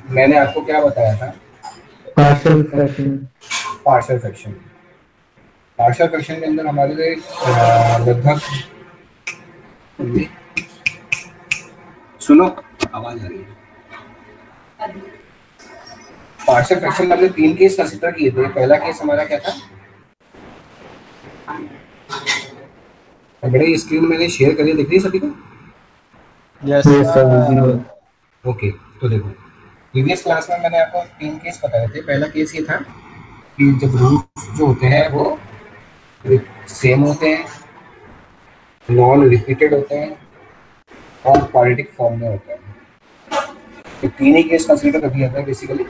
मैंने आपको क्या बताया था? Partial fraction. Partial fraction. Partial fraction के अंदर हमारे लिए लगभग, सुनो, आवाज आ रही है। पार्शियल फ्रैक्शन में हमने 3 केस कंसिडर किए थे। पहला केस हमारा क्या था? बड़े स्क्रीन मैंने शेयर करी, दिख रही है सभी को? Yes yes sir, visible. Okay, तो देखो, प्रीवियस क्लास में मैंने आपको 3 केस बताए थे। पहला केस ये था कि जब रूट्स जो होते हैं वो सेम होते हैं, नॉन रिपीटेड होते हैं और क्वाड्रेटिक फॉर्म में होते हैं। तो 3 ही केस कंसिडर कर दिया था बेसिकली।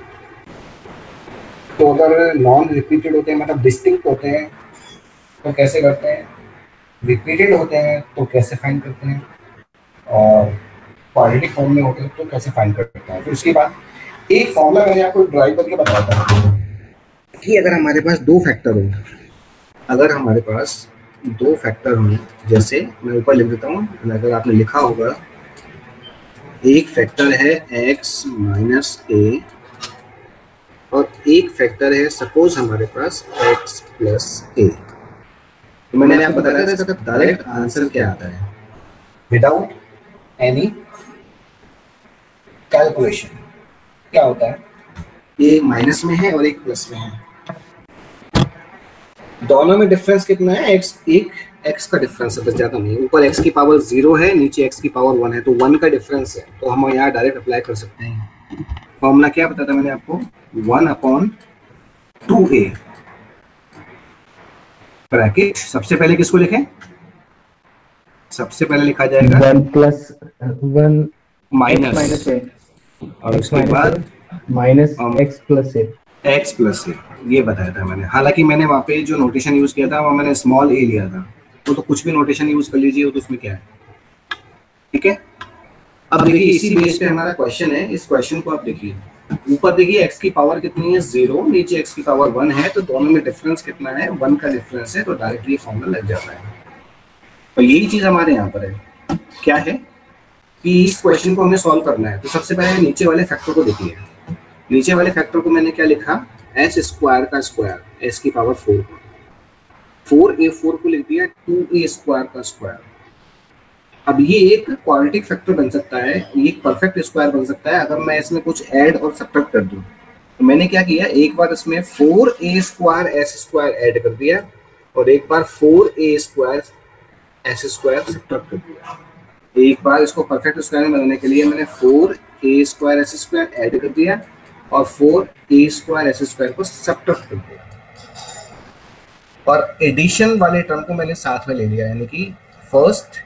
तो अगर नॉन रिपीटेड होते हैं मतलब डिस्टिंक्ट होते हैं तो कैसे करते हैं, रिपीटेड होते हैं तो कैसे फाइंड करते हैं, और क्वाड्रेटिक फॉर्म में होते हैं तो कैसे फाइंड करते हैं। फिर उसके बाद एक फॉर्मूला मैंने आपको ड्राइव करके बताया था कि अगर हमारे पास 2 फैक्टर हो, अगर हमारे पास 2 फैक्टर हों, जैसे मैं ऊपर लिख देता हूँ, अगर आपने लिखा होगा एक फैक्टर है x माइनस ए और एक फैक्टर है सपोज हमारे पास x प्लस ए। तो मैंने आपको बताया था इसका डायरेक्ट आंसर क्या आता है विदाउट एनी कैलकुलेशन। क्या होता है? एक माइनस में है और एक प्लस में है, दोनों में डिफरेंस कितना है? x, एक x का डिफरेंस है, बस ज्यादा नहीं है। ऊपर x की पावर 0 है, नीचे x की पावर 1 है, तो 1 का डिफरेंस है। तो हम यहाँ डायरेक्ट अप्लाई कर सकते हैं। फॉर्मूला क्या बताया था मैंने आपको? 1/2a bracket. सबसे पहले किसको लिखें? सबसे पहले लिखा जाएगा 1 प्लस 1 माइनस, और उसके बाद minus x plus a. x plus a, ये बताया था मैंने। हालांकि मैंने वहाँ पे जो नोटेशन यूज किया था वो मैंने स्मॉल ए लिया था, तो कुछ भी नोटेशन यूज कर लीजिए, तो उसमें क्या है, ठीक है। अब देखिए इसी बेस पे हमारा क्वेश्चन है। इस क्वेश्चन को आप देखिए, ऊपर देखिए x की पावर कितनी है? 0, नीचे x की पावर 1 है, तो दोनों में डिफरेंस कितना है? 1 का डिफरेंस है, तो डायरेक्टली फॉर्मूला लग जाता है। तो यही चीज हमारे यहाँ पर है, क्या है कि इस क्वेश्चन को हमें सॉल्व करना है। तो सबसे पहले नीचे वाले फैक्टर को देखिए। नीचे वाले फैक्टर को मैंने क्या लिखा? एस स्क्वायर का स्क्वायर, एस की पावर 4 का 4a4 को लिख दिया 2a स्क्वायर का स्क्वायर। अब ये एक क्वाड्रेटिक फैक्टर बन सकता है, ये एक परफेक्ट स्क्वायर बन सकता है अगर मैं इसमें कुछ ऐड और सब्ट्रैक्ट कर दूं। तो मैंने क्या किया, एक बार इसमें 4a square s square add कर दिया और एक बार 4a square s square subtract कर दिया। एक बार इसको परफेक्ट स्क्वायर में बनाने के लिए मैंने 4a square s square add कर दिया और 4a स्क्वायर एस स्क्वायर को सब्ट्रैक्ट कर दिया, और एडिशन वाले टर्म को मैंने साथ में ले लिया, यानी कि first,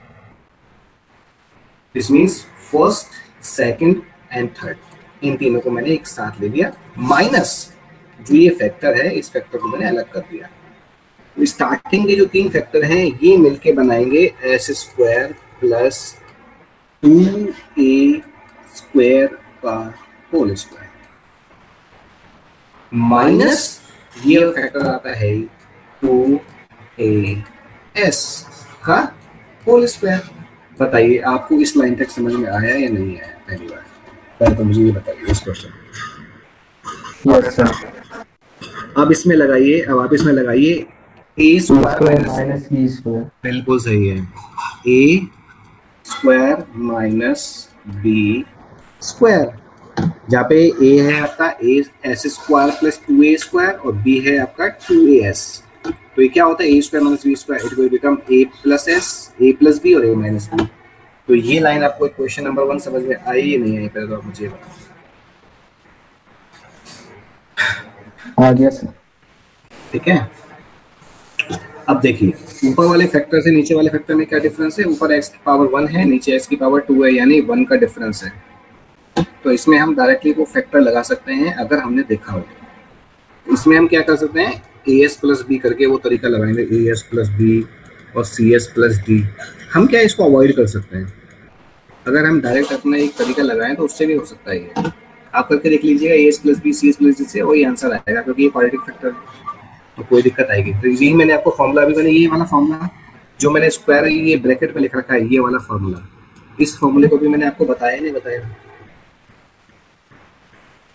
this means first, second and third, इन तीनों को मैंने एक साथ ले लिया, माइनस जो ये फैक्टर है, इस फैक्टर को मैंने अलग कर दिया। तो स्टार्टिंग के जो 3 फैक्टर हैं ये मिलके बनाएंगे s square plus 2a square का होल स्क्वायर, माइनस ये फैक्टर आता है 2as का होल स्क्वायर। बताइए आपको इस लाइन तक समझ में आया या नहीं आया? पहली बार पहले तो मुझे ये बताइए इस क्वेश्चन। Yes sir. अब इसमें लगाइए, अब आप इसमें लगाइए a square minus b square. बिल्कुल सही है, a square minus b square, जहाँ पे a है आपका a s square plus 2a square और b है आपका 2as। तो ये क्या होता है? a square minus b square, it will become a plus s, a plus b और a माइनस b। तो ये लाइन आपको क्वेश्चन नंबर 1 समझ में आई या नहीं आई? पहले तो आप मुझे बताओ। आ गया सर। ठीक है, अब देखिए ऊपर वाले फैक्टर से नीचे वाले फैक्टर में क्या डिफरेंस है? ऊपर x की पावर 1 है, नीचे x की पावर 2 है, यानी 1 का डिफरेंस है। तो इसमें हम डायरेक्टली वो फैक्टर लगा सकते हैं अगर हमने देखा हो। इसमें हम क्या कर सकते हैं, as प्लस बी करके वो तरीका लगाएंगे, as प्लस बी और cs प्लस डी। हम क्या इसको अवॉइड कर सकते हैं? अगर हम डायरेक्ट अपना एक तरीका लगाएं तो उससे भी हो सकता है। ये आप करके देख लीजिएगा, as plus b cs plus d से वही आंसर आएगा, क्योंकि ये क्वाड्रेटिक फैक्टर है, तो कोई दिक्कत आएगी। तो यही मैंने आपको फॉर्मूला, अभी मैंने ये वाला फॉर्मूला जो मैंने स्क्वायर ये ब्रैकेट में लिख रखा है, ये वाला फॉर्मूला, इस फॉर्मूले को भी मैंने आपको बताया नहीं बताया?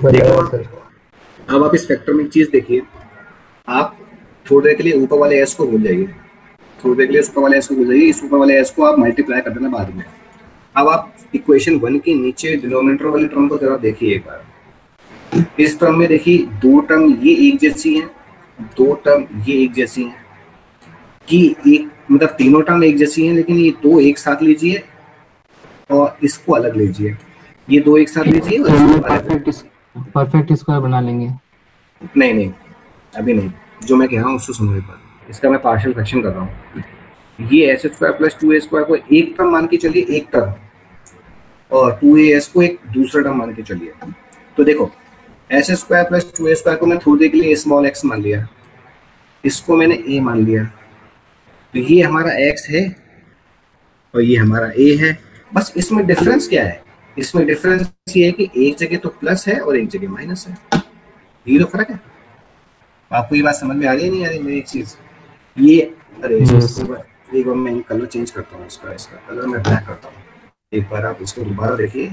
बताया सर। अब आप इस फैक्टर में एक चीज देखिए, आप थोड़ी देर के लिए ऊपर वाले एस को भूल जाइए, थोड़ी देर के लिए ऊपर वाले एस को भूल जाइए, इस ऊपर वाले एस को आप मल्टीप्लाई कर देना बाद में। अब आप इक्वेशन 1 के नीचे डिनोमिनेटर वाली टर्म को जरा देखिए एक बार। इस टर्म में देखिए दो टर्म ये एक जैसी हैं, दो टर्म ये एक जैसी हैं, कि एक मतलब तीनों टर्म एक जैसी हैं, लेकिन ये दो एक साथ लीजिए और इसको अलग लीजिए, ये दो एक साथ लीजिए और इसको अलग। परफेक्ट स्क्वायर बना लेंगे। नहीं नहीं अभी नहीं, जो मैं कह रहा हूँ उसको सुनो एक बार, इसका मैं पार्शियल फ्रैक्शन कर रहा हूँ। ये S square plus 2a square को एक टर्म मान के चलिए, एक टर्म, और 2as को एक दूसरा टर्म मान के चलिए। तो देखो S square plus 2a square को मैं थोड़ी देर के लिए स्मॉल x मान लिया, इसको मैंने a मान लिया, तो ये हमारा x है और ये हमारा a है। बस इसमें डिफरेंस क्या है, इसमें डिफरेंस ये है कि एक जगह तो प्लस है और एक जगह माइनस है, ये तो फर्क है। आपको ये बात समझ में आ रही है नहीं आ रही मेरी एक चीज? ये अरे एक बार मैं कलर चेंज करता हूँ, इसका कलर मैं ब्लैक करता हूँ, एक बार आप इसको दोबारा देखिए,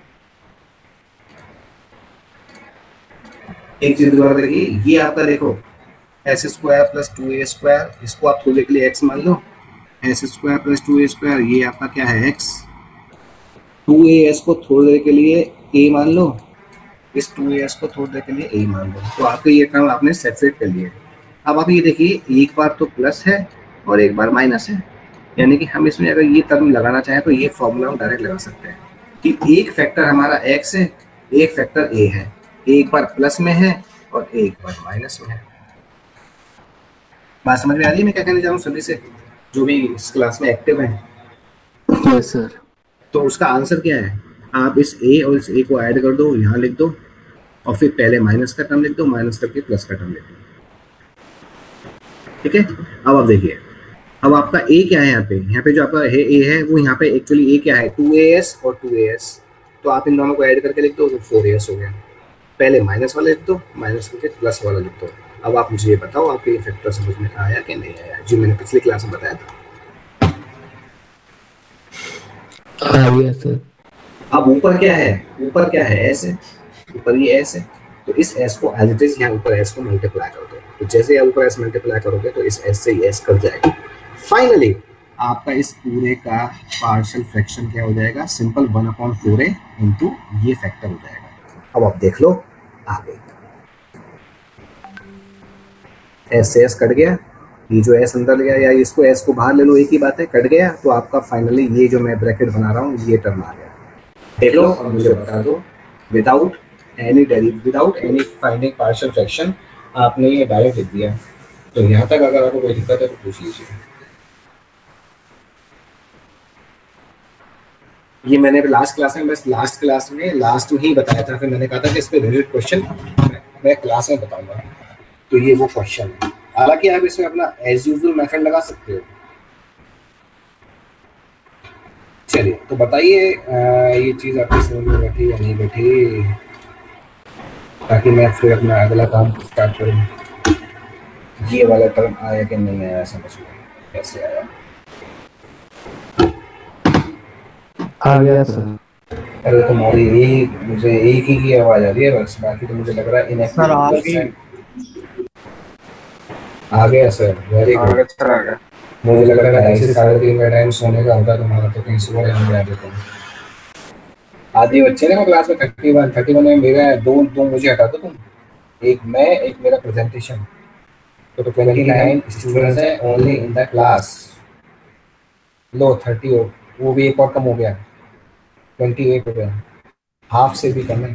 एक चीज दोबारा देखिए, ये आपका देखो S square plus 2a square, इसको आप थोड़े के लिए x मान लो, s square plus 2a square ये आपका क्या है x, 2as को थोड़ी देर के लिए a मान लो, इस 2as को थोड़ी देर के लिए a मान लो, तो आपके ये टर्म आपने सेपरेट कर लिए। अब आप ये देखिए एक बार तो प्लस है और एक बार माइनस है, यानी कि हम इसमें अगर ये टर्म लगाना चाहें तो ये फॉर्मूला हम डायरेक्ट लगा सकते हैं कि एक फैक्टर हमारा x है, एक फैक्टर a है, एक बार प्लस में है और एक बार माइनस में है। बात समझ में आ रही है मैं क्या कहने जा रहा हूँ सभी से जो भी इस क्लास में एक्टिव हैं? Yes sir. तो उसका आंसर क्या है, आप इस a और इस a को ऐड कर दो, यहाँ लिख दो, और फिर पहले माइनस का टर्म लिख दो, माइनस करके प्लस का टर्म लिख दो, ठीक है। अब आप देखिए, अब आपका a क्या है, यहाँ पे जो आपका है a है, वो यहाँ पे एक्चुअली a क्या है 2as और 2as, तो आप इन दोनों को ऐड करके लिख दो तो 4as हो गया। पहले माइनस वाला लिख दो, माइनस करके प्लस वाला लिख दो। अब आप मुझे ये बताओ आपके ये फैक्टर समझ में आया कि नहीं आया, जो मैंने पिछली क्लास में बताया था? सर। अब ऊपर क्या है, ऊपर क्या है s है, ऊपर ये s है, तो इस s को एज इट इज यहाँ ऊपर s को मल्टीप्लाई कर दो, तो जैसे यहाँ ऊपर s मल्टीप्लाई करोगे तो इस s से ही s कट जाएगा। फाइनली आपका इस पूरे का पार्शियल फ्रैक्शन क्या हो जाएगा, सिंपल 1/4a इंटू ये फैक्टर हो जाएगा। अब आप देख लो आगे, s से s कट गया, ये जो s अंदर गया या इसको s को बाहर ले लो, एक ही बात है, कट गया, तो आपका फाइनली ये जो मैं ब्रैकेट बना रहा हूँ ये टर्म आ गया। देख लो और मुझे बता दो, without any finding partial fraction आपने ये डायरेक्ट लिख दिया। तो यहाँ तक अगर आपको कोई दिक्कत है तो पूछ लीजिए। ये मैंने लास्ट क्लास में लास्ट में ही बताया था, फिर मैंने कहा था कि इस पे रिलेटेड क्वेश्चन मैं क्लास में बताऊंगा, तो ये वो क्वेश्चन है। हालांकि आप इसमें अपना एज यूजुअल मेथड लगा सकते हो। चलिए तो बताइए ये चीज आपकी समझ में बैठी या नहीं बैठी, ताकि मैं फिर अपना अगला काम स्टार्ट करूँ। ये वाला टर्म आया कि नहीं आया समझ में, कैसे आया? आ गया सर। अरे तुम्हारी मुझे एक ही की आवाज आ रही है बस, बाकी तो मुझे लग रहा है इनएक्टिव। आ गया सर, वेरी गुड। मुझे लग रहा है ऐसे 3:30 का टाइम सोने का होता तुम्हारा, तो कहीं सुबह नहीं आ जाता। आधी बच्चे ना क्लास में 31 में मेरा है, दो मुझे हटा दो तुम, एक मैं एक मेरा प्रेजेंटेशन, तो 29 स्टूडेंट्स हैं ओनली इन द क्लास। लो 30 वो भी एक और कम हो गया, 28 हो गया, हाफ से भी कम है।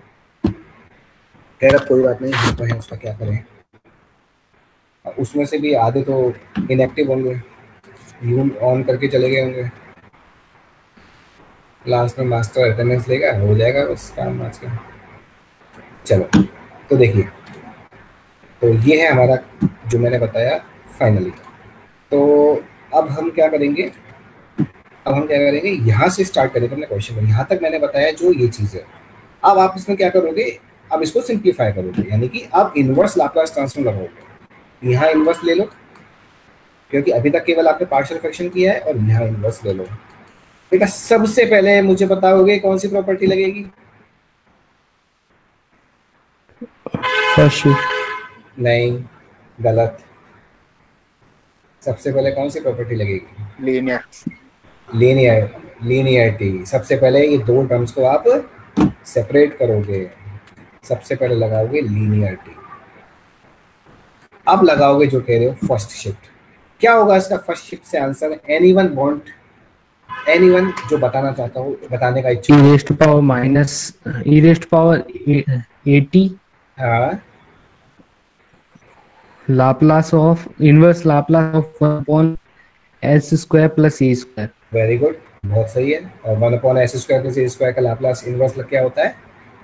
खैर अब कोई बात नहीं, तो है उसका क्या करें। उसमें से भी आधे तो इनएक्टिव होंगे, यूम ऑन करके चले गए होंगे। लास्ट में मास्टर अटेंडेंस लेगा, हो जाएगा बस काम आज का। चलो तो देखिए, तो ये है हमारा जो मैंने बताया फाइनली। तो अब हम क्या करेंगे, यहाँ से स्टार्ट करेंगे अपने क्वेश्चन में। यहाँ तक मैंने बताया जो ये चीज़ है। अब आप इसमें क्या करोगे, अब इसको सिंप्लीफाई करोगे, यानी कि आप इनवर्स लाप्लास ट्रांसफॉर्म लगाओगे। यहाँ इनवर्स ले लो, क्योंकि अभी तक केवल आपने पार्शियल फ्रैक्शन किया है, और यहाँ इनवर्स ले लो। बेटा सबसे पहले मुझे बताओगे कौन सी प्रॉपर्टी लगेगी? First shift. नहीं, गलत। सबसे पहले कौन सी प्रॉपर्टी लगेगी? लीनियर। लीनियरिटी। सबसे पहले ये दो टर्म्स को आप सेपरेट करोगे, सबसे पहले लगाओगे लीनियरिटी, अब लगाओगे जो कह रहे हो फर्स्ट शिफ्ट। क्या होगा इसका फर्स्ट शिफ्ट से आंसर? एनीवन वांट, एनीवन जो बताना चाहता हूँ, बताने का इच्छुक? E raised power minus e raised power 80 हाँ, Laplace of inverse Laplace of 1 upon s square plus a square. Very good, बहुत सही है। और 1 upon s square plus a square का लाप्लास इनवर्स क्या होता है?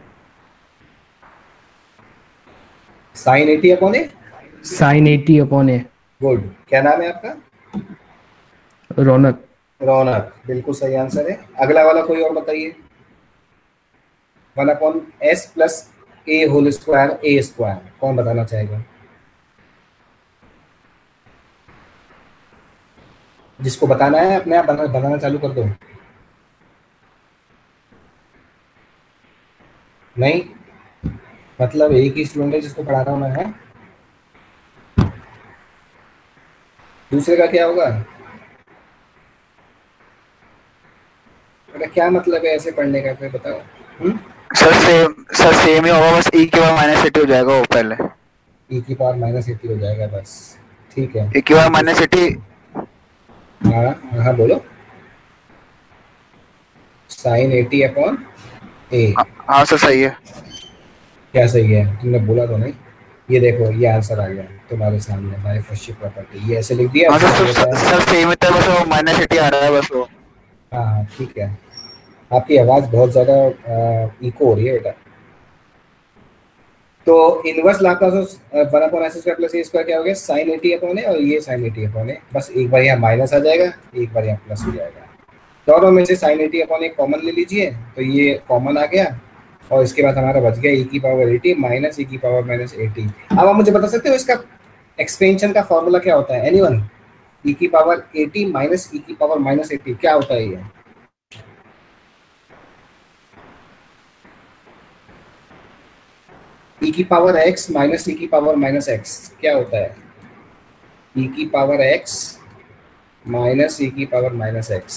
Sine 80 upon a. Sine 80 upon a. Good. क्या नाम है आपका? रौनक। रौनक, बिल्कुल सही आंसर है। अगला वाला कोई और बताइए। 1 upon s plus a whole square a square, कौन बताना चाहेगा? जिसको बताना है अपने आप बताना चालू कर दो। नहीं, मतलब एक ही स्टूडेंट है जिसको पढ़ा रहा हूं मैं, है? दूसरे का क्या होगा? बेटा क्या मतलब है ऐसे पढ़ने का, फिर बताओ। सर सेम ही होगा, बस e की पावर माइनस 80 हो जाएगा वो पहले। e की पावर माइनस 80 हो जाएगा बस, ठीक है। e की पावर माइनस 80। हाँ हाँ बोलो। Sine 80 upon a. हाँ सर सही है। क्या सही है? तुमने बोला तो नहीं। ये देखो, ये आंसर आ गया तुम्हारे सामने, हमारी फर्स्ट शिफ्ट प्रॉपर्टी। ये ऐसे लिख दिया। हाँ सर सेम ही था, बस वो माइनस 80 आ रहा है बस वो। हाँ हाँ ठीक है। आपकी आवाज़ बहुत ज़्यादा इको हो रही है बेटा। तो inverse Laplace of 1 upon s square plus a square क्या हो गया? साइन 80 अपॉन है, और ये साइन 80 अपॉन है। बस एक बार यहाँ माइनस आ जाएगा, एक बार यहाँ प्लस हो जाएगा। दोनों में से साइन 80 अपॉन एक कॉमन ले लीजिए, तो ये कॉमन आ गया, और इसके बाद हमारा बच गया e की पावर 80 माइनस e की पावर माइनस 80। अब आप मुझे बता सकते हो इसका एक्सपेंशन का फॉर्मूला क्या होता है? एनीवन? e की पावर 80 माइनस e की पावर माइनस 80 क्या होता है? ये e की पावर x माइनस e की पावर माइनस x क्या होता है? e की पावर x माइनस e की पावर माइनस x,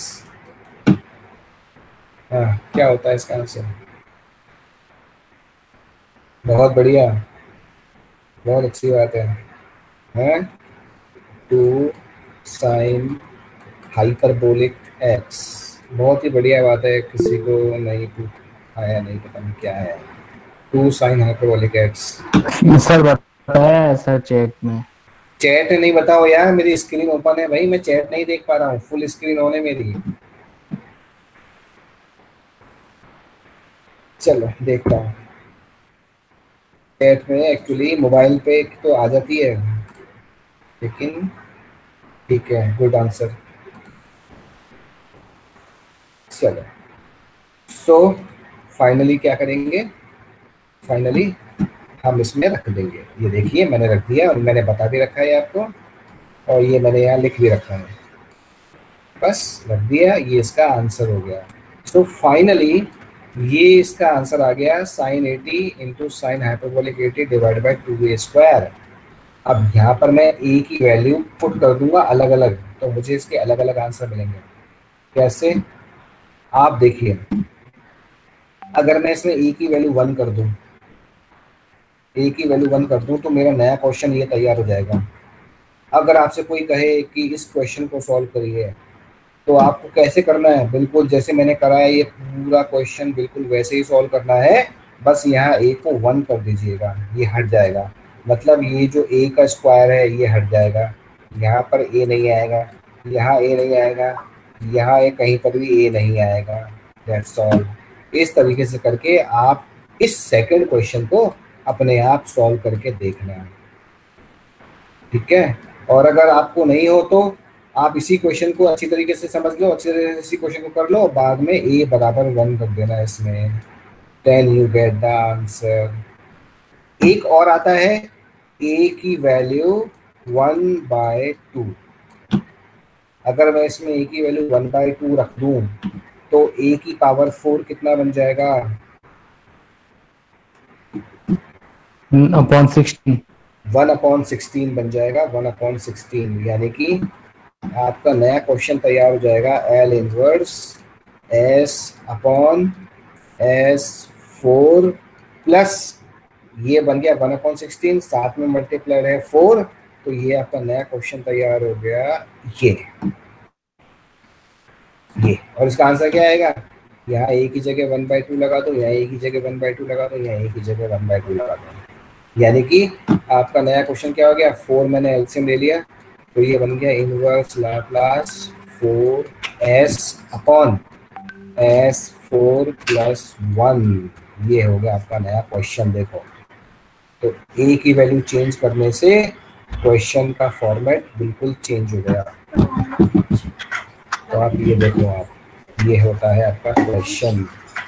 हाँ क्या होता है इसका आंसर? बहुत बढ़िया, बहुत अच्छी बात है। 2 साइन हाइपरबोलिक x, बहुत ही बढ़िया बात है। किसी को नहीं आया, नहीं पता नहीं क्या है 2 साइन हाइपरबोलिक x। सर बताया सर चैट में। चैट नहीं बताओ यार, मेरी स्क्रीन ओपन है भाई, मैं चैट नहीं देख पा रहा हूँ, फुल स्क्रीन ऑन है मेरी। चलो देखता हूँ। चैट में एक्चुअली मोबाइल पे तो आ जाती है, लेकिन ठीक है, गुड आंसर। चलो सो फाइनली क्या करेंगे? फाइनली हम इसमें रख देंगे। ये देखिए मैंने रख दिया, और मैंने बता भी रखा है आपको, और ये मैंने यहाँ लिख भी रखा है। बस रख दिया, ये इसका आंसर हो गया। सो फाइनली ये इसका आंसर आ गया, sine 80 into sine hyperbolic 80 divide by 2a square. अब यहाँ पर मैं a की वैल्यू पुट कर दूंगा अलग अलग, तो मुझे इसके अलग अलग आंसर मिलेंगे। कैसे? आप देखिए, अगर मैं इसमें a की वैल्यू 1 कर दूं, a की वैल्यू 1 कर दूं, तो मेरा नया क्वेश्चन ये तैयार हो जाएगा। अगर आपसे कोई कहे कि इस क्वेश्चन को सॉल्व करिए, तो आपको कैसे करना है? बिल्कुल जैसे मैंने करा है, ये पूरा क्वेश्चन बिल्कुल वैसे ही सॉल्व करना है। बस यहाँ a को 1 कर दीजिएगा, ये हट जाएगा। मतलब ये जो a का स्क्वायर है ये हट जाएगा, यहाँ पर a नहीं आएगा, यहाँ a नहीं आएगा, यहाँ कहीं पर भी a नहीं आएगा। That's all. इस तरीके से करके आप इस सेकंड क्वेश्चन को अपने आप सॉल्व करके देखना है, ठीक है? और अगर आपको नहीं हो तो आप इसी क्वेश्चन को अच्छी तरीके से समझ लो, अच्छी तरीके से इसी क्वेश्चन को कर लो, बाद में a बराबर 1 कर देना इसमें, then you get the answer. एक और आता है a की वैल्यू 1/2। अगर मैं इसमें a की वैल्यू 1/2 रख दूं, तो a की पावर 4 कितना बन जाएगा? अपॉन 16। 1/16 बन जाएगा, 1/16, यानी कि आपका नया क्वेश्चन तैयार हो जाएगा। L inverse s upon s 4 plus ये बन गया 1/16, साथ में मल्टीप्लायर है 4, तो ये आपका नया क्वेश्चन तैयार हो गया। ये और इसका आंसर क्या आएगा? यहाँ ए की जगह 1/2 लगा दो, यहाँ ए की जगह 1/2 लगा दो, यहाँ ए की जगह 1/2 लगा दो, यानी कि आपका नया क्वेश्चन क्या हो गया? 4 मैंने एलसीएम ले लिया, तो ये बन गया inverse Laplace 4s upon s4 plus 1। ये हो गया आपका नया क्वेश्चन। देखो, तो ए की वैल्यू चेंज करने से क्वेश्चन का फॉर्मेट बिल्कुल चेंज हो गया। तो आप ये देखो, आप ये होता है आपका क्वेश्चन,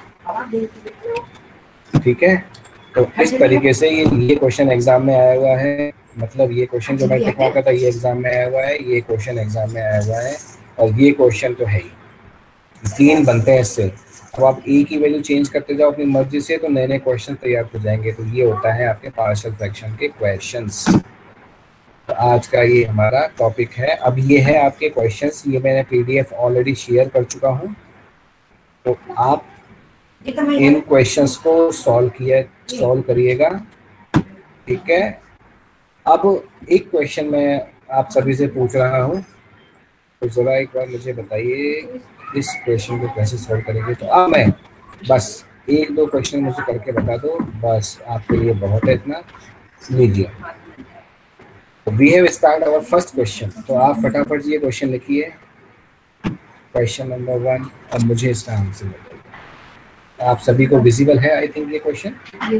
ठीक है। तो इस तरीके से ये क्वेश्चन एग्जाम में आया हुआ है, मतलब ये क्वेश्चन जो मैं टिक मार्का था ये एग्जाम में आया हुआ है, ये क्वेश्चन एग्जाम में आया हुआ है, और ये क्वेश्चन तो है ही। 3 बनते हैं इससे। अब आप ए की वैल्यू चेंज करते जाओ अपनी मर्जी से, तो नए नए क्वेश्चन तैयार हो जाएंगे। तो ये होता है आपके पार्शियल फ्रैक्शन के क्वेश्चंस। तो आज का ये हमारा टॉपिक है। अब ये है आपके क्वेश्चंस, ये मैंने पीडीएफ ऑलरेडी शेयर कर चुका हूँ, तो आप इन क्वेश्चंस को सॉल्व करिएगा, ठीक है। अब एक क्वेश्चन मैं आप सभी से पूछ रहा हूँ, तो ज़रा एक बार मुझे बताइए इस क्वेश्चन को कैसे सॉल्व करेंगे। तो अब मैं बस 1-2 क्वेश्चन मुझे करके बता दो, बस आपके लिए बहुत है इतना। लीजिए, we have start our first question. तो आप फटाफट ये क्वेश्चन लिखिए, क्वेश्चन नंबर 1। अब मुझे इसका आंसर बताइए। आप सभी को विजिबल है आई थिंक ये क्वेश्चन?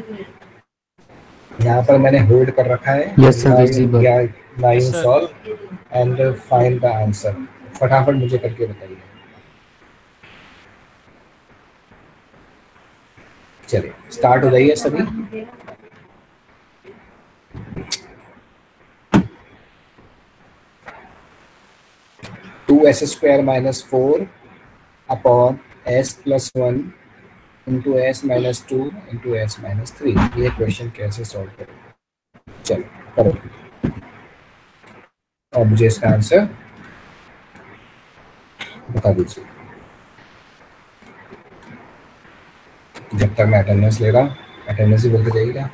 यहाँ पर मैंने होल्ड कर रखा है। Yes sir, visible. Now you solve and find the answer. फटाफट मुझे करके बताइए। चलिए स्टार्ट हो जाइए सभी। Two s square minus 4 upon s plus 1 into s minus 2 into s minus 3। ये क्वेश्चन कैसे सॉल्व करें? चलो करो, और मुझे इसका आंसर बता दीजिए। जब तक मैं अटेंडेंस ले रहा हूँ, अटेंडेंस ही बोलते जाइएगा।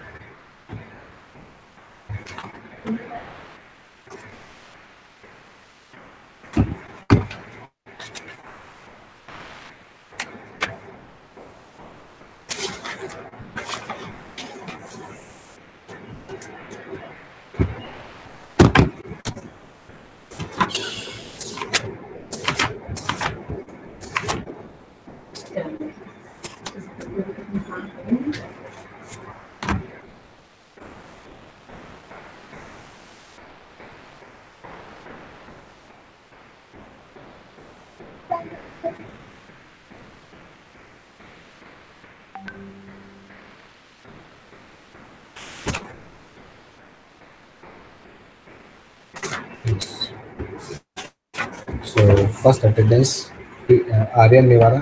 So first attendance, Aryan Mewara,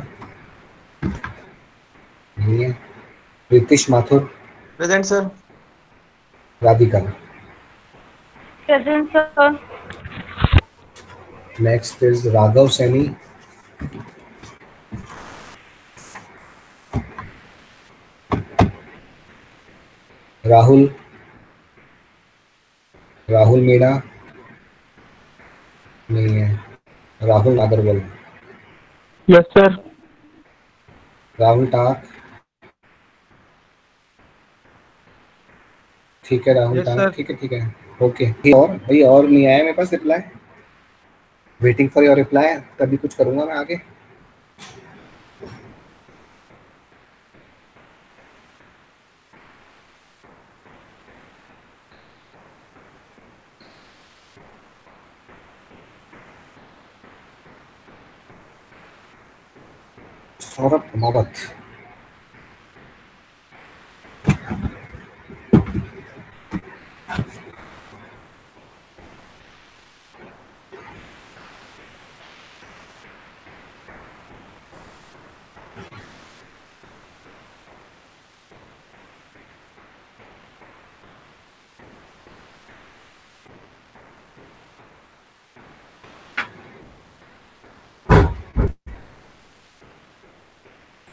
नहीं है। Ritish Mathur, present sir. Radhika, present sir. Next is Raghav Saini, Rahul, Rahul Meena, नहीं है। Rahul Nagarwal, yes sir. राहुल टाक, ठीक है राहुल Yes, टाक, sir. ठीक है ओके। और भाई और नहीं आया मेरे पास reply, waiting for your reply, तभी कुछ करूंगा मैं आगे। सौरभ कुमावत,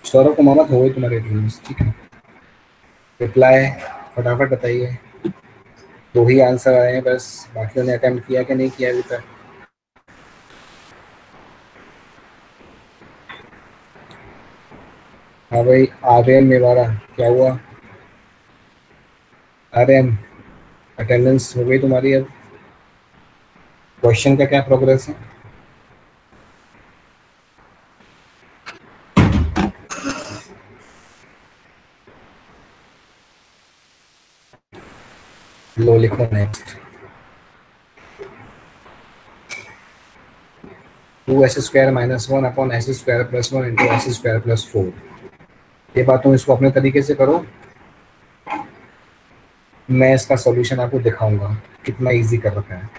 सौरभ को मत हो गई तुम्हारी अटेंडेंस, ठीक है। रिप्लाई फटाफट बताइए। 2 ही आंसर आए हैं बस, बाकियों ने अटेम्प्ट किया कि नहीं किया अभी तक? हाँ भाई, आर्यन मेवाड़ा, क्या हुआ? आर्यन, अटेंडेंस हो गई तुम्हारी अब? क्वेश्चन का क्या प्रोग्रेस है? लो लिखो next. 2s² - 1 upon s² + 1 into s² + 4। ये बात तुम इसको अपने तरीके से करो, मैं इसका सॉल्यूशन आपको दिखाऊंगा कितना इजी कर रखा है।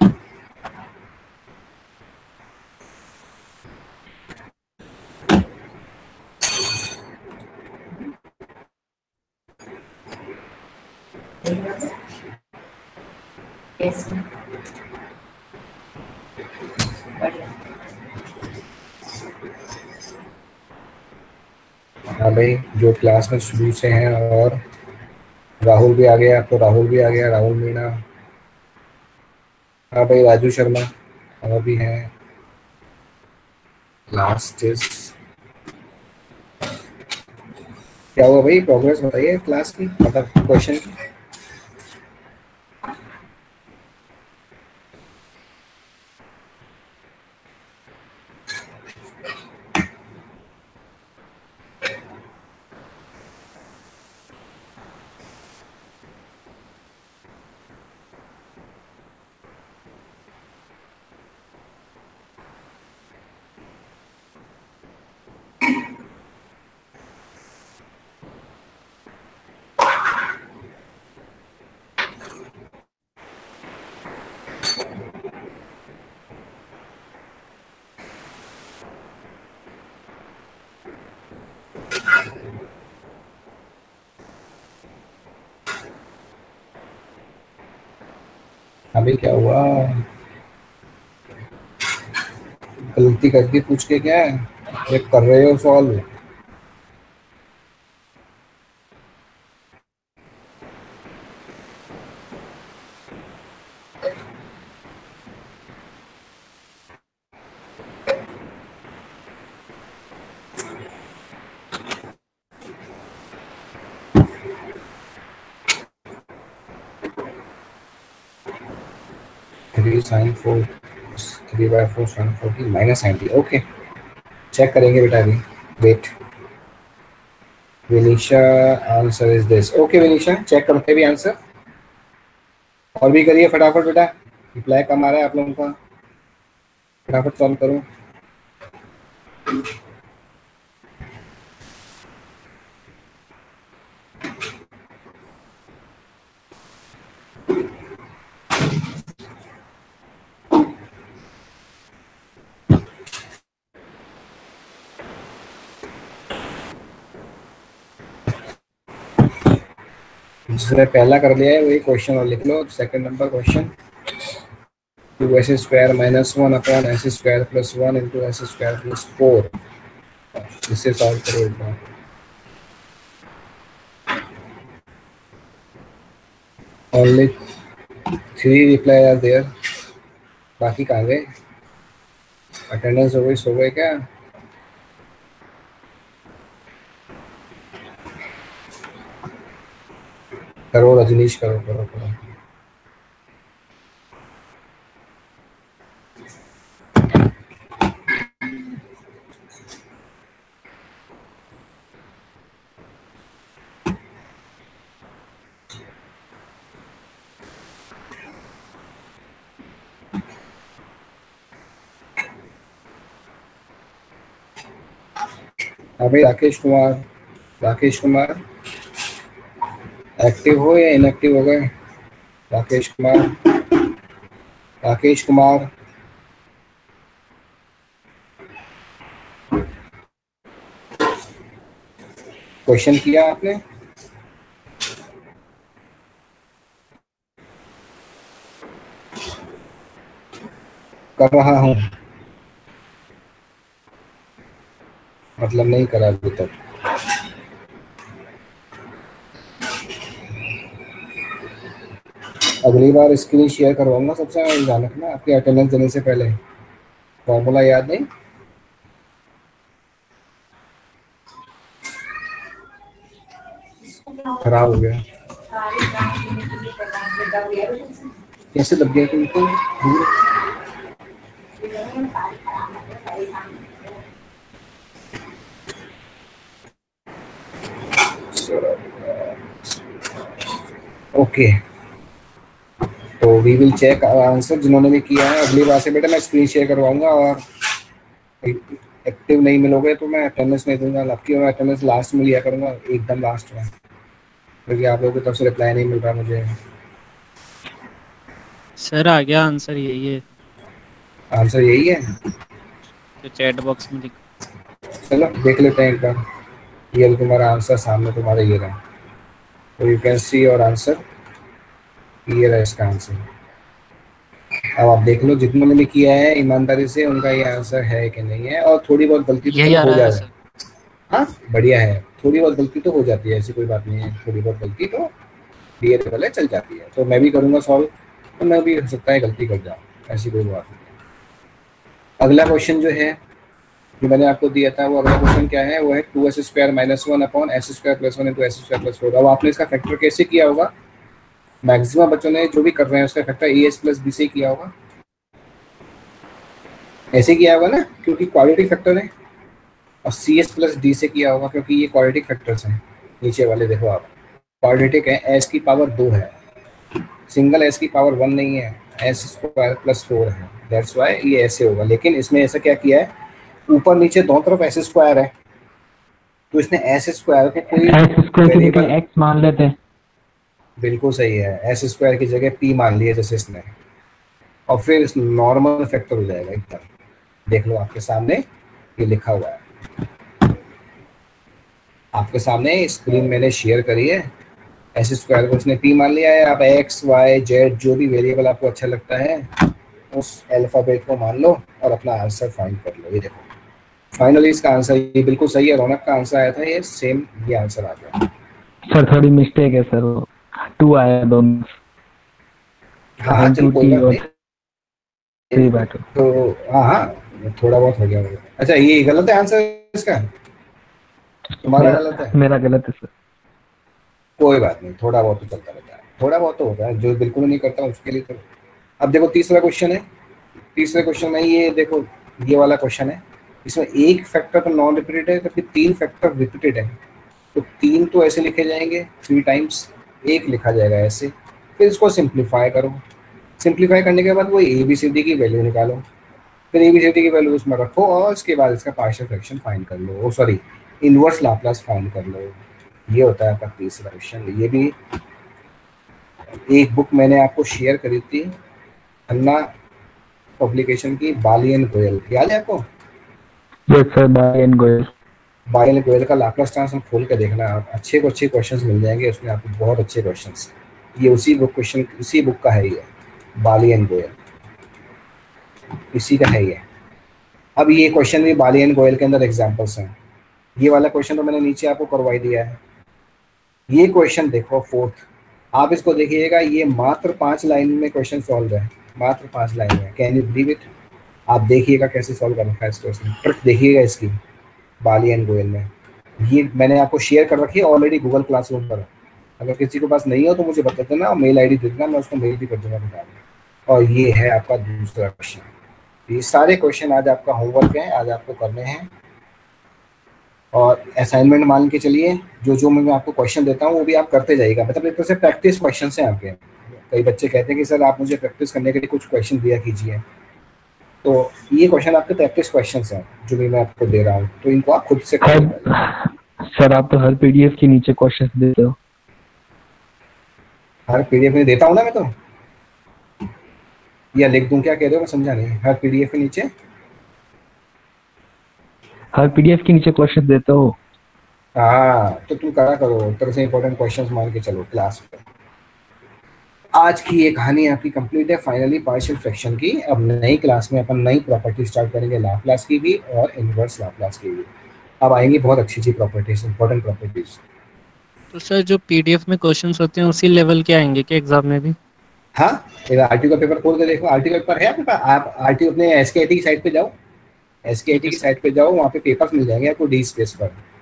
हाँ भाई, जो क्लास में शुरू से हैं, और राहुल भी आ गया, तो राहुल भी आ गया, राहुल मीणा। हाँ भाई, राजू शर्मा और भी हैं। लास्ट इज, क्या हुआ भाई? प्रोग्रेस बताइए क्लास की, मतलब क्वेश्चन की। अभी क्या हुआ? गलती करके पूछ के क्या है, ये कर रहे हो solve? Three sine 4, 3/4 sine 40 -90। Okay, check करेंगे बेटा अभी, wait. Vinisha, answer is this. Okay Vinisha, check करते भी आंसर, और भी करिए फटाफट बेटा, रिप्लाई कम आ रहा है आप लोगों का, फटाफट सॉल्व करो। जिसने पहला कर लिया है वही क्वेश्चन और लिख लो। Second number question, 2s² - 1 upon s² + 1 into s² + 4। इसे सॉल्व करो एक बार। ओनली 3 रिप्लाई आर देयर, बाकी कहाँ गए? अटेंडेंस हो गई, सो गए क्या? करो रजनीश, करो करो करो। अभी राकेश कुमार, राकेश कुमार एक्टिव हो या इनएक्टिव हो गए? राकेश कुमार, राकेश कुमार, क्वेश्चन किया आपने? कर रहा हूं, मतलब नहीं करा अभी तक। अगली बार स्क्रीन शेयर करवाऊंगा सबसे, ध्यान रखना आपकी अटेंडेंस देने से पहले। फॉर्मूला याद नहीं? खराब हो गया, कैसे दब गया तुमको? ओके, तो वी विल चेक आंसर जिन्होंने भी किया है। अगली बार से बेटा मैं स्क्रीन शेयर करवाऊंगा, और एक्टिव नहीं मिलोगे तो मैं अटेंडेंस नहीं दूंगा। आपकी मैं अटेंडेंस लास्ट में लिया करूंगा, एकदम लास्ट में, क्योंकि आप लोगों की तरफ से रिप्लाई नहीं मिल रहा मुझे। सर आ गया आंसर, यही है। आंसर यही है तो चैट बॉक्स में चलो देख लेते हैं एक बार। ये तुम्हारा आंसर सामने तुम्हारा ये रहा, तो you can see your answer. ये रहा इसका आंसर। अब आप देख लो जितनों ने किया है ईमानदारी से, उनका ये आंसर है कि नहीं है। और थोड़ी बहुत गलती तो हो जाए, हाँ बढ़िया है, थोड़ी बहुत गलती तो हो जाती है, ऐसी कोई बात नहीं है। थोड़ी बहुत गलती तो ये पहले चल जाती है। तो मैं भी करूँगा सॉल्व, तो मैं भी हो सकता है गलती कर जाऊँ, ऐसी कोई बात नहीं है। अगला क्वेश्चन जो है जो मैंने आपको दिया था, वो अगला क्वेश्चन क्या है? वो है 2s² - 1 अपॉन s² + 1 × s² + 4। अब आपने इसका फैक्टर कैसे किया होगा? मैक्सिमम बच्चों ने जो भी कर रहे हैं उसका फैक्टर as + b से किया होगा। ऐसे किया होगा ना, क्योंकि क्वाड्रेटिक फैक्टर है। और cs + d से किया होगा, क्योंकि ये क्वाड्रेटिक फैक्टर्स हैं। नीचे वाले देखो आप, क्वाड्रेटिक है, s की पावर 2 है, सिंगल s की पावर 1 नहीं है, s² + 4 है। दैट्स व्हाई ये ऐसे होगा। लेकिन इसमें ऐसा क्या किया है, ऊपर नीचे दोनों तरफ s² है, तो इसने s² को कोई वेरिएबल x मान लेते हैं। बिल्कुल सही है, s² की जगह p मान लिया जैसे इसने, और फिर इस नॉर्मल फैक्टर हो जाएगा एकदम। देख लो आपके सामने ये लिखा हुआ है, आपके सामने स्क्रीन मैंने शेयर करी है। s² को इसने p मान लिया है। आप x, y, z जो भी वेरिएबल आपको अच्छा लगता है उस अल्फाबेट को मान लो और अपना आंसर फाइंड कर लो। ये देखो फाइनली इसका आंसर ये बिल्कुल सही है। रौनक का आंसर आया था ये सेम, ये आंसर आ गया। सर थोड़ी मिस्टेक है सर, वो 2 आया दोनों। हाँ चल कोई बात नहीं, बैठो तो हाँ थोड़ा बहुत हो गया। अच्छा ये गलत है आंसर इसका, तुम्हारा गलत है? मेरा गलत है सर। कोई बात नहीं, थोड़ा बहुत तो चलता रहता है, थोड़ा बहुत तो होता है, जो बिल्कुल नहीं करता उसके लिए तो। अब देखो तीसरा क्वेश्चन है। तीसरे क्वेश्चन में ये देखो, ये वाला क्वेश्चन है, इसमें एक फैक्टर तो नॉन रिपीटेड है, जबकि 3 फैक्टर रिपीटेड है। तो 3 तो ऐसे लिखे जाएंगे 3 टाइम्स, 1 लिखा जाएगा ऐसे। फिर इसको सिंप्लीफाई करो, सिंप्लीफाई करने के बाद वो ABCD की वैल्यू निकालो, फिर ABCD की वैल्यू उसमें रखो, और उसके बाद इसका पार्शियल फ्रैक्शन फाइंड कर लो, सॉरी इनवर्स लाप्लास फाइंड कर लो। ये होता है आपका तीसरा क्वेश्चन। ये भी एक बुक मैंने आपको शेयर करी थी, अन्ना पब्लिकेशन की, बाली एंड गोयल, याद है आपको? Yes sir, Bali and Goyal. Bali and Goyal का लाप्लास ट्रांसफॉर्म खोल के देखना, आप अच्छे को अच्छे क्वेश्चंस मिल जाएंगे उसमें आपको, बहुत अच्छे क्वेश्चंस। ये उसी बुक का है, ये बाली एंड गोयल इसी का है ये। अब ये क्वेश्चन भी बाली एंड गोयल के अंदर एग्जांपल्स हैं। ये वाला क्वेश्चन तो मैंने नीचे आपको करवाई दिया है। ये क्वेश्चन देखो 4th, आप इसको देखिएगा, ये मात्र 5 लाइन में क्वेश्चन सॉल्व है, मात्र 5 लाइन में। Can you believe it? आप देखिएगा कैसे सॉल्व कर रखा है इस क्वेश्चन, ट्रिक देखिएगा इसकी बाली एंड गोयल में। ये मैंने आपको शेयर कर रखी है ऑलरेडी गूगल क्लासरूम पर। अगर किसी के पास नहीं हो तो मुझे बता देना, और मेल ID दे देना, मैं उसको मेल भी कर दूंगा बता दें। और ये है आपका दूसरा क्वेश्चन। ये सारे क्वेश्चन आज आपका होमवर्क है, आज आपको करने हैं। और असाइनमेंट मान के चलिए, जो मैं आपको क्वेश्चन देता हूँ वो भी आप करते जाइएगा, मतलब एक तरह से प्रैक्टिस क्वेश्चन हैं आपके। कई बच्चे कहते हैं कि सर आप मुझे प्रैक्टिस करने के लिए कुछ क्वेश्चन दिया कीजिए, तो ये क्वेश्चन आपके प्रैक्टिस क्वेश्चन हैं जो भी मैं आपको दे रहा हूँ, तो इनको आप खुद से सर आप तो हर PDF के नीचे क्वेश्चन देते हो। हर PDF में देता हूँ ना मैं तो, या लिख दूं? क्या कह रहे हो, मैं समझा नहीं। हर PDF के नीचे, हर PDF के नीचे क्वेश्चन देते हो? हाँ तो तुम करा करो, एक तरह से इंपॉर्टेंट क्वेश्चंस मान के चलो क्लास पे। आज की ये कहानी आपकी कंप्लीट है फाइनली पार्शियल फ्रैक्शन की। अब नई क्लास में अपन नई प्रॉपर्टी स्टार्ट करेंगे, लाप्लास की भी और इनवर्स लाप्लास की भी। अब आएंगी बहुत अच्छी अच्छी प्रॉपर्टीज, इंपॉर्टेंट प्रॉपर्टीज। तो सर जो PDF में क्वेश्चंस होते हैं उसी लेवल के आएंगे क्या एग्जाम में भी? हाँ, एक आरटीयू का पेपर खोल के देखो, आरटीयू का पेपर है आपके पास, आप आरटीयू अपने एसकेआईटी की साइट पे जाओ, एसकेआईटी की साइट पे जाओ, वहाँ पे पेपर्स मिल जाएंगे आपको डी स्पेस पर।